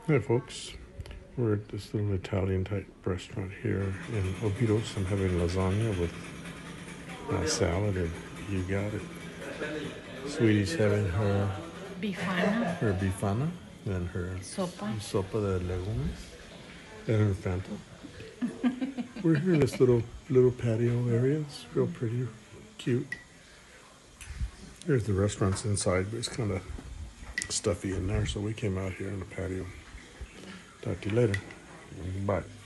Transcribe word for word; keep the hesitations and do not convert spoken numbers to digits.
Hi, folks. We're at this little Italian type restaurant here in Óbidos. I'm having lasagna with uh, salad, and you got it. Sweetie's having her Bifana, her bifana and her sopa. sopa de legumes and her Fanta. We're here in this little little patio area. It's real pretty, cute. Here's the restaurant's inside, but it's kind of stuffy in there, so we came out here in the patio. Talk to you later. Bye.